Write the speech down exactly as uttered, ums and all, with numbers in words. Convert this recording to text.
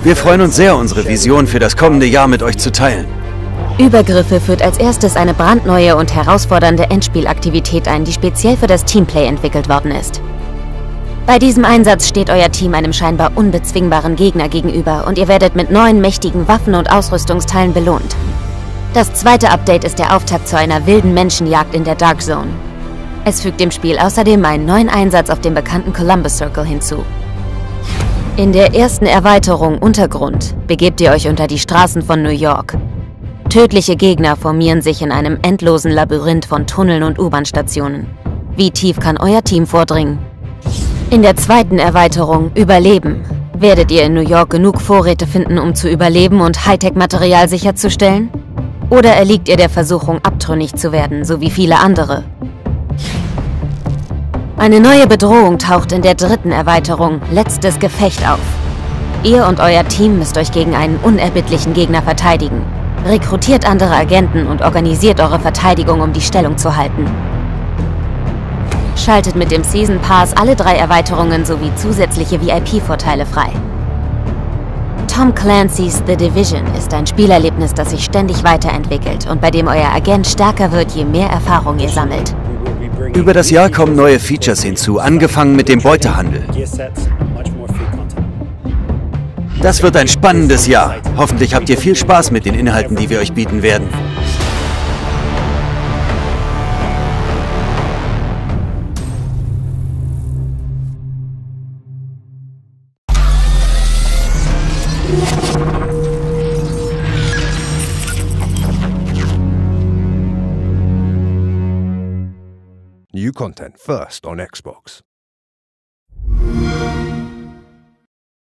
Wir freuen uns sehr, unsere Vision für das kommende Jahr mit euch zu teilen. Übergriffe führt als erstes eine brandneue und herausfordernde Endspielaktivität ein, die speziell für das Teamplay entwickelt worden ist. Bei diesem Einsatz steht euer Team einem scheinbar unbezwingbaren Gegner gegenüber und ihr werdet mit neuen mächtigen Waffen und Ausrüstungsteilen belohnt. Das zweite Update ist der Auftakt zu einer wilden Menschenjagd in der Dark Zone. Es fügt dem Spiel außerdem einen neuen Einsatz auf dem bekannten Columbus Circle hinzu. In der ersten Erweiterung Untergrund begebt ihr euch unter die Straßen von New York. Tödliche Gegner formieren sich in einem endlosen Labyrinth von Tunneln und U-Bahn-Stationen. Wie tief kann euer Team vordringen? In der zweiten Erweiterung Überleben werdet ihr in New York genug Vorräte finden, um zu überleben und Hightech-Material sicherzustellen? Oder erliegt ihr der Versuchung, abtrünnig zu werden, so wie viele andere? Eine neue Bedrohung taucht in der dritten Erweiterung Letztes Gefecht auf. Ihr und euer Team müsst euch gegen einen unerbittlichen Gegner verteidigen. Rekrutiert andere Agenten und organisiert eure Verteidigung, um die Stellung zu halten. Schaltet mit dem Season Pass alle drei Erweiterungen sowie zusätzliche V I P-Vorteile frei. Tom Clancy's The Division ist ein Spielerlebnis, das sich ständig weiterentwickelt und bei dem euer Agent stärker wird, je mehr Erfahrung ihr sammelt. Über das Jahr kommen neue Features hinzu, angefangen mit dem Beutehandel. Das wird ein spannendes Jahr. Hoffentlich habt ihr viel Spaß mit den Inhalten, die wir euch bieten werden. New content first on Xbox.